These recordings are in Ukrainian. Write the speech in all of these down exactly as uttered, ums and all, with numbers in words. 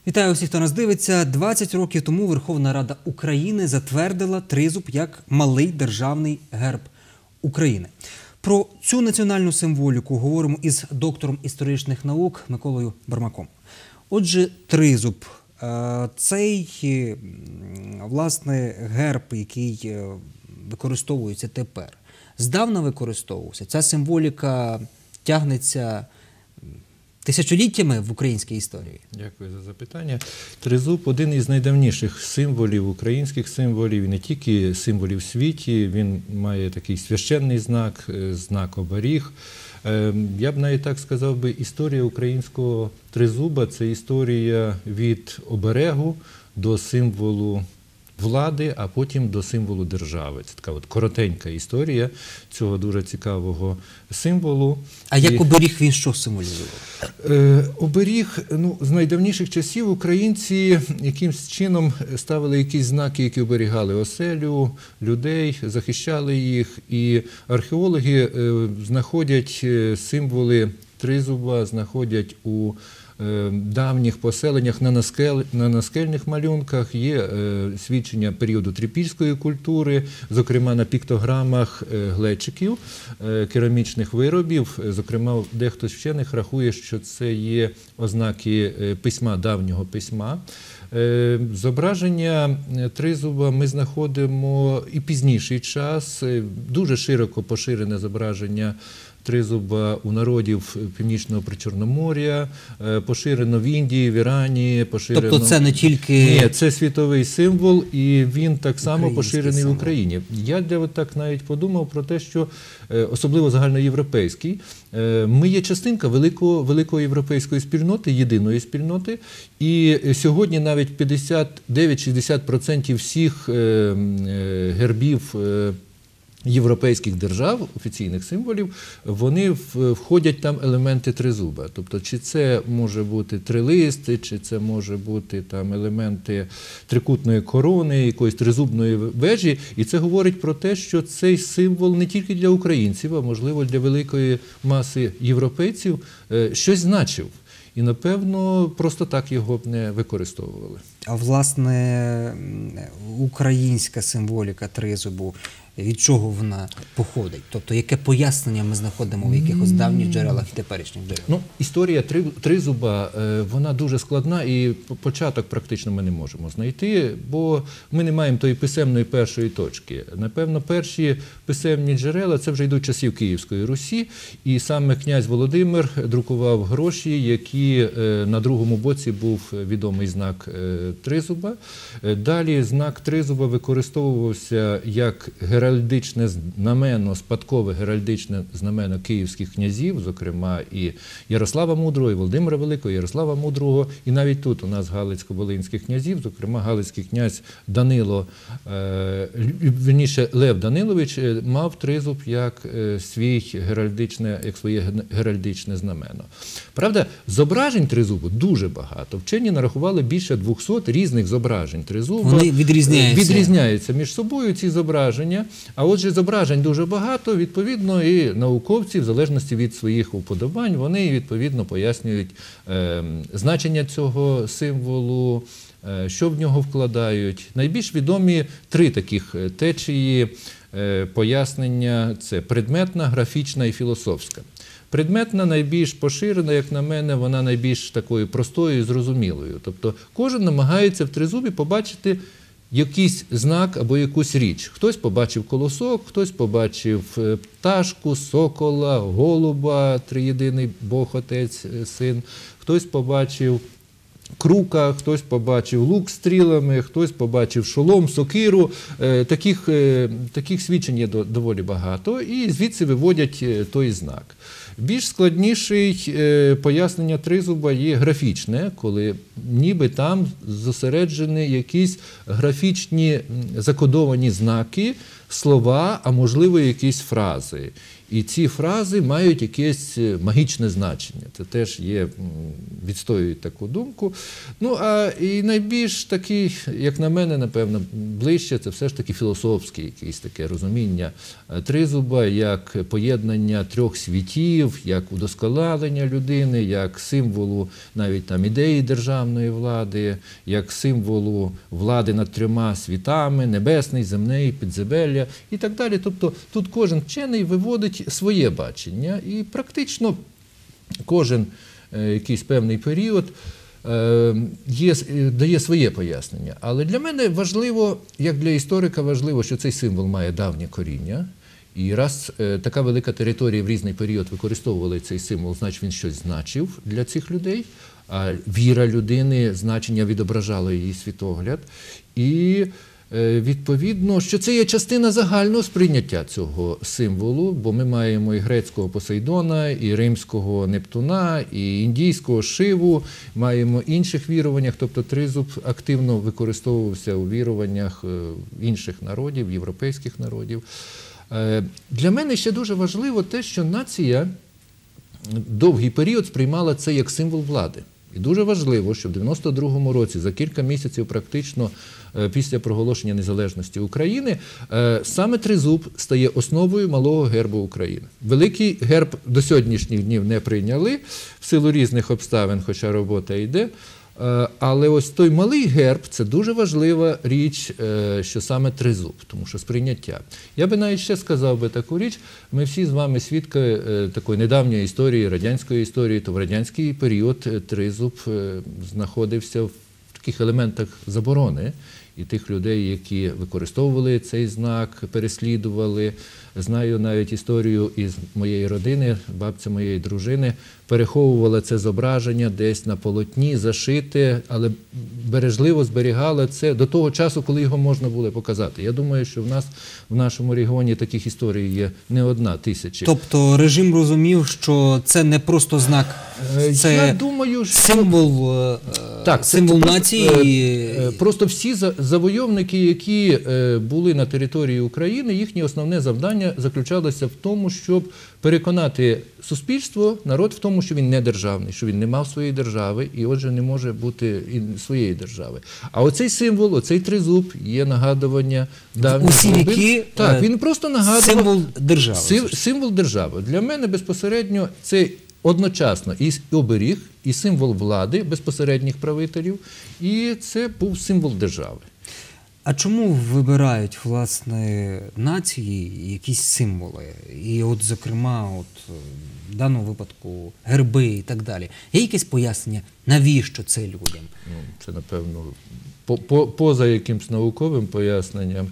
Вітаю всіх, хто нас дивиться. двадцять років тому Верховна Рада України затвердила тризуб як малий державний герб України. Про цю національну символіку говоримо із доктором історичних наук Миколою Бурмаком. Отже, тризуб – цей, власне, герб, який використовується тепер, здавна використовувався. Ця символіка тягнеться тисячоліттями в українській історії. Дякую за запитання. Тризуб – один із найдавніших символів, українських символів, і не тільки символів в світі. Він має такий священний знак, знак оберіг. Я б навіть так сказав би, історія українського тризуба – це історія від оберегу до символу влади, а потім до символу держави. Це така от коротенька історія цього дуже цікавого символу. А як І... оберіг він що символізував? Е, оберіг, ну, з найдавніших часів українці якимсь чином ставили якісь знаки, які оберігали оселю, людей, захищали їх. І археологи е, знаходять символи тризуба, знаходять у давніх поселеннях на, наскель, на наскельних малюнках, є е, свідчення періоду трипільської культури, зокрема на піктограмах е, глечиків, е, керамічних виробів. Зокрема, дехто з вчених рахує, що це є ознаки письма, давнього письма. Е, зображення тризуба ми знаходимо і пізніший час, дуже широко поширене зображення тризуба у народів Північного Причорномор'я, поширено в Індії, в Ірані, поширено... Тобто це не тільки... Ні, це світовий символ, і він так само поширений в Україні. Я для от так навіть подумав про те, що, особливо загальноєвропейський, ми є частинка великого, великої європейської спільноти, єдиної спільноти, і сьогодні навіть п'ятдесят дев'ять - шістдесят відсотків всіх гербів європейських держав, офіційних символів, вони входять там елементи тризуба. Тобто, чи це може бути трилист, чи це може бути там елементи трикутної корони, якоїсь тризубної вежі. І це говорить про те, що цей символ не тільки для українців, а можливо для великої маси європейців щось значив. І, напевно, просто так його б не використовували. А, власне, українська символіка тризубу, від чого вона походить? Тобто, яке пояснення ми знаходимо в якихось давніх джерелах і теперішніх джерелах? Ну, історія три, тризуба, вона дуже складна, і початок практично ми не можемо знайти, бо ми не маємо тої писемної першої точки. Напевно, перші писемні джерела – це вже йдуть часів Київської Русі, і саме князь Володимир друкував гроші, які на другому боці був відомий знак тризуба. Далі знак тризуба використовувався як геральдичне знамено, спадкове геральдичне знамено київських князів, зокрема і Ярослава Мудрого, і Володимира Великого, і Ярослава Мудрого, і навіть тут у нас галицько-волинських князів, зокрема галицький князь Данило, е, вірніше, Лев Данилович мав тризуб як свій геральдичне, як своє геральдичне знамено. Правда, зображень тризубу дуже багато. Вчені нарахували більше двохсот різних зображень тризуба. Вони відрізняються. Відрізняються між собою ці зображення. А отже, зображень дуже багато, відповідно, і науковці, в залежності від своїх уподобань, вони, відповідно, пояснюють е, значення цього символу, е, що в нього вкладають. Найбільш відомі три таких течії е, пояснення – це предметна, графічна і філософська. Предметна найбільш поширена, як на мене, вона найбільш такою простою і зрозумілою. Тобто кожен намагається в тризубі побачити якийсь знак або якусь річ. Хтось побачив колосок, хтось побачив пташку, сокола, голуба, триєдиний Бог, Отець, Син, хтось побачив крука, хтось побачив лук з стрілами, хтось побачив шолом, сокиру. Таких, таких свідчень є доволі багато, і звідси виводять той знак. Більш складніший пояснення тризуба є графічне, коли ніби там зосереджені якісь графічні закодовані знаки, слова, а можливо якісь фрази. І ці фрази мають якесь магічне значення. Це теж є, відстоюють таку думку. Ну, а і найбільш такий, як на мене, напевно, ближче, це все ж таки філософське якесь таке розуміння тризуба, як поєднання трьох світів, як удосконалення людини, як символу навіть там ідеї державної влади, як символу влади над трьома світами, небесний, земний, підземелля і так далі. Тобто тут кожен вчений виводить своє бачення, і практично кожен е, якийсь певний період е, є, дає своє пояснення. Але для мене важливо, як для історика важливо, що цей символ має давнє коріння. І раз е, така велика територія в різний період використовували цей символ, значить він щось значив для цих людей, а віра людини, значення відображало її світогляд. І відповідно, що це є частина загального сприйняття цього символу, бо ми маємо і грецького Посейдона, і римського Нептуна, і індійського Шиву, маємо інших віруваннях, тобто тризуб активно використовувався у віруваннях інших народів, європейських народів. Для мене ще дуже важливо те, що нація довгий період сприймала це як символ влади. І дуже важливо, що в дев'яносто другому році, за кілька місяців практично після проголошення незалежності України, саме тризуб стає основою малого гербу України. Великий герб до сьогоднішніх днів не прийняли в силу різних обставин, хоча робота йде. Але ось той малий герб – це дуже важлива річ, що саме тризуб, тому що сприйняття. Я би навіть ще сказав би таку річ, ми всі з вами свідки такої недавньої історії, радянської історії, то в радянський період тризуб знаходився в таких елементах заборони. І тих людей, які використовували цей знак, переслідували. Знаю навіть історію із моєї родини, бабця моєї дружини переховувала це зображення десь на полотні, зашите, але бережливо зберігала це до того часу, коли його можна було показати. Я думаю, що в нас, в нашому регіоні таких історій є не одна тисяча. Тобто режим розумів, що це не просто знак, це Я думаю, що... символ, так, символ це, це нації. Просто, просто всі завойовники, які були на території України, їхнє основне завдання заключалося в тому, щоб переконати суспільство, народ в тому, що він не державний, що він не мав своєї держави і, отже, не може бути і своєї держави. А оцей символ, оцей тризуб є нагадування давніх усі глибин. віки, Так, він просто нагадував символ держави. Сим, символ держави. Для мене безпосередньо це одночасно і оберіг, і символ влади безпосередніх правителів, і це був символ держави. А чому вибирають, власне, нації якісь символи? І от, зокрема, от, в даному випадку герби і так далі. Є якесь пояснення, навіщо це людям? Ну, це, напевно, по, по, поза якимсь науковим поясненням.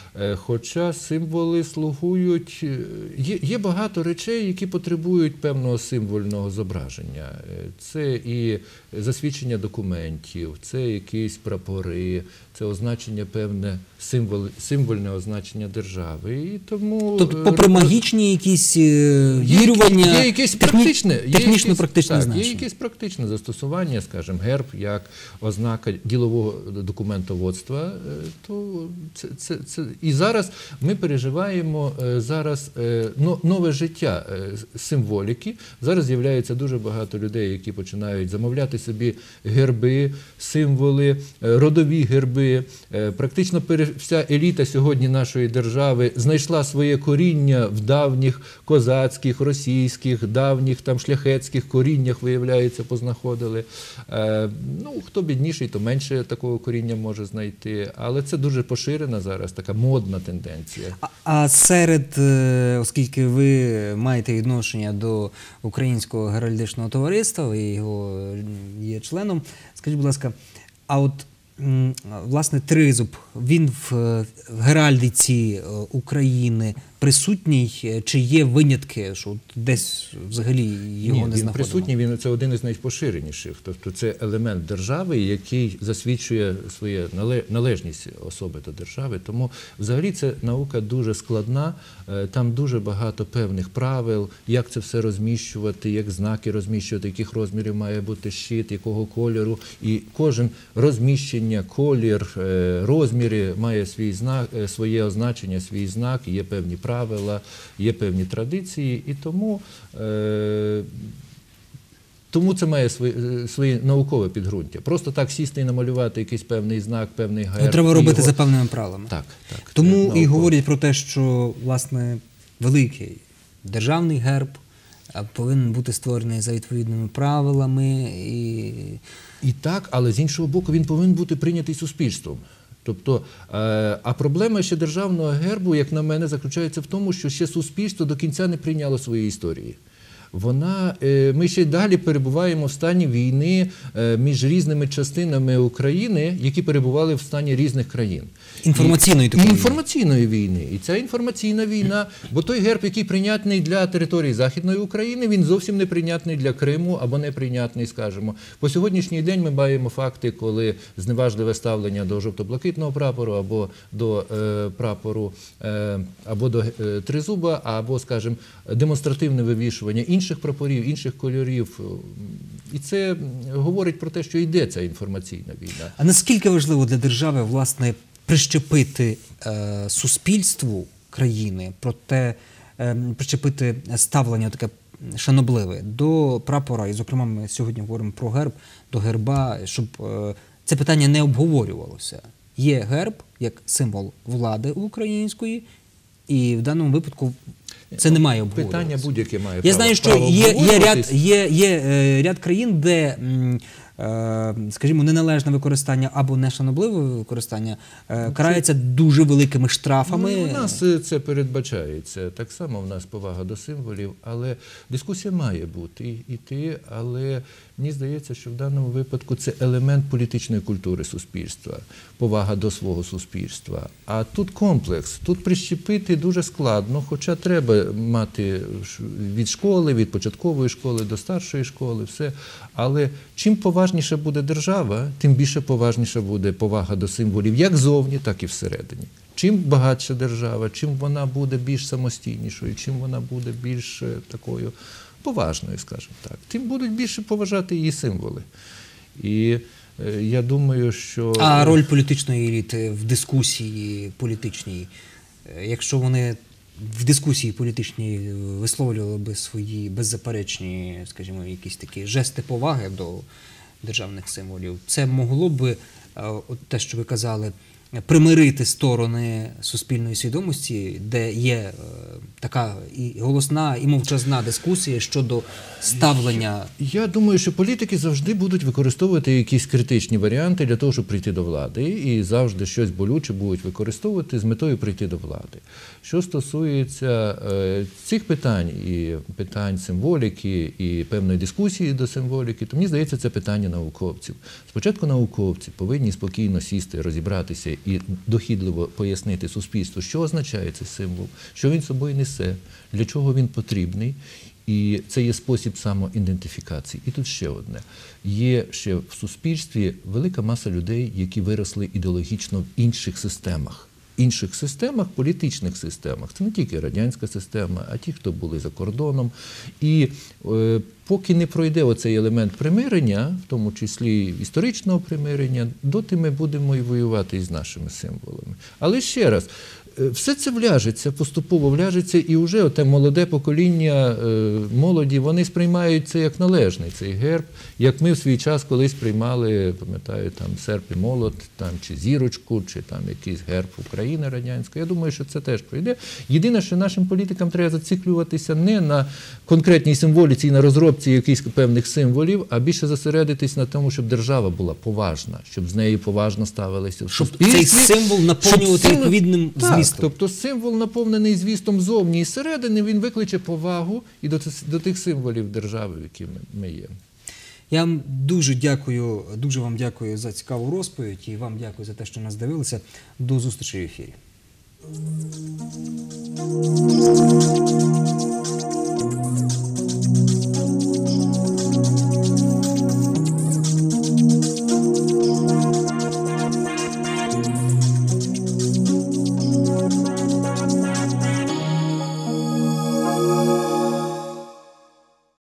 Хоча символи слугують, є, є багато речей, які потребують певного символьного зображення. Це і засвідчення документів, це якісь прапори, це означення певне, символ, символьне означення держави. І тому, тобто, попри магічні якісь вірування, є якесь практичне, технічно-практичне так, значення. Є якесь практичне застосування, скажімо, герб як ознака ділового документоводства, то це, це, це і зараз ми переживаємо зараз нове життя символіки. Зараз з'являється дуже багато людей, які починають замовляти собі герби, символи, родові герби. Практично вся еліта сьогодні нашої держави знайшла своє коріння в давніх козацьких, російських, давніх там шляхетських коріннях, виявляється, познаходили. Ну, хто бідніший, то менше такого коріння може знайти. Але це дуже поширена зараз така модна тенденція. А, а серед, оскільки ви маєте відношення до Українського геральдичного товариства, ви його є членом, скажіть, будь ласка, а от власне тризуб, він в геральдиці України присутній, чи є винятки, що десь взагалі його Ні, не він знаходимо? присутній, він це один із найпоширеніших. Тобто це елемент держави, який засвідчує свою належність особи до держави. Тому взагалі це наука дуже складна, там дуже багато певних правил, як це все розміщувати, як знаки розміщувати, яких розмірів має бути щит, якого кольору. І кожен розміщення визначення, колір, е, розміри має свій знак, е, своє означення, свій знак, є певні правила, є певні традиції, і тому, е, тому це має своє, своє наукове підґрунтя. Просто так сісти і намалювати якийсь певний знак, певний герб. Ну, треба робити його... за певними правилами. Так, так. Тому це і науково. говорять про те, що, власне, великий державний герб а, повинен бути створений за відповідними правилами. І, і так, але з іншого боку, він повинен бути прийнятий суспільством. Тобто, е, а проблема ще державного гербу, як на мене, заключається в тому, що ще суспільство до кінця не прийняло своєї історії. Вона, е, ми ще й далі перебуваємо в стані війни е, між різними частинами України, які перебували в стані різних країн. Інформаційної і, такої і війни. інформаційної війни. І ця інформаційна війна, бо той герб, який прийнятний для території Західної України, він зовсім не прийнятний для Криму або не прийнятний, скажімо. По сьогоднішній день ми маємо факти, коли зневажливе ставлення до жовто-блакитного прапору або до е, прапору, е, або до е, тризуба, або, скажімо, демонстративне вивішування інших прапорів, інших кольорів. І це говорить про те, що йде ця інформаційна війна. А наскільки важливо для держави, власне, прищепити е, суспільству країни, проте е, прищепити ставлення таке шанобливе до прапора, і, зокрема, ми сьогодні говоримо про герб, до герба, щоб е, це питання не обговорювалося. Є герб як символ влади української, і в даному випадку це не має обговорюватися. Питання будь-яке має Я право, знаю, що право є, є, ряд, обговорюватись. є, є е, ряд країн, де, м, е, скажімо, неналежне використання або нешанобливе використання е, карається дуже великими штрафами. Ну, і у нас це передбачається. Так само в нас повага до символів, але дискусія має бути іти, але мені здається, що в даному випадку це елемент політичної культури суспільства, повага до свого суспільства. А тут комплекс, тут прищепити дуже складно, хоча треба мати від школи, від початкової школи до старшої школи, все. Але чим поважніша буде держава, тим більше поважніша буде повага до символів, як зовні, так і всередині. Чим багатша держава, чим вона буде більш самостійнішою, чим вона буде більш такою поважною, скажімо так, тим будуть більше поважати її символи. І е, я думаю, що... А роль політичної еліти в дискусії політичній, якщо вони в дискусії політичній висловлювали би свої беззаперечні, скажімо, якісь такі жести поваги до державних символів, це могло би, от те, що ви казали, примирити сторони суспільної свідомості, де є е, така і голосна, і мовчазна дискусія щодо ставлення. Я думаю, що політики завжди будуть використовувати якісь критичні варіанти для того, щоб прийти до влади. І завжди щось болюче будуть використовувати з метою прийти до влади. Що стосується е, цих питань, і питань символіки, і певної дискусії до символіки, то мені здається, це питання науковців. Спочатку науковці повинні спокійно сісти, розібратися і дохідливо пояснити суспільству, що означає цей символ, що він собою несе, для чого він потрібний. І це є спосіб самоідентифікації. І тут ще одне. Є ще в суспільстві велика маса людей, які виросли ідеологічно в інших системах. Інших системах, політичних системах. Це не тільки радянська система, а ті, хто були за кордоном. І е, поки не пройде оцей елемент примирення, в тому числі історичного примирення, доти ми будемо і воювати із нашими символами. Але ще раз, все це вляжеться, поступово вляжеться, і вже те молоде покоління молоді, вони сприймають це як належний, цей герб, як ми в свій час колись приймали, пам'ятаю, там серп і молот, там, чи зірочку, чи там якийсь герб України радянської. Я думаю, що це теж пройде. Єдине, що нашим політикам треба зациклюватися не на конкретній символіці і на розробці якихось певних символів, а більше зосередитись на тому, щоб держава була поважна, щоб з нею поважно ставилися в Щоб суспільстві. цей символ наповнювати Щоб символ- відповідним Так, змістом. Тобто символ, наповнений змістом зовні і зсередини, він викличе повагу і до, до тих символів держави, які ми, ми є. Я вам дуже дякую, дуже вам дякую за цікаву розповідь і вам дякую за те, що нас дивилися. До зустрічі в ефірі.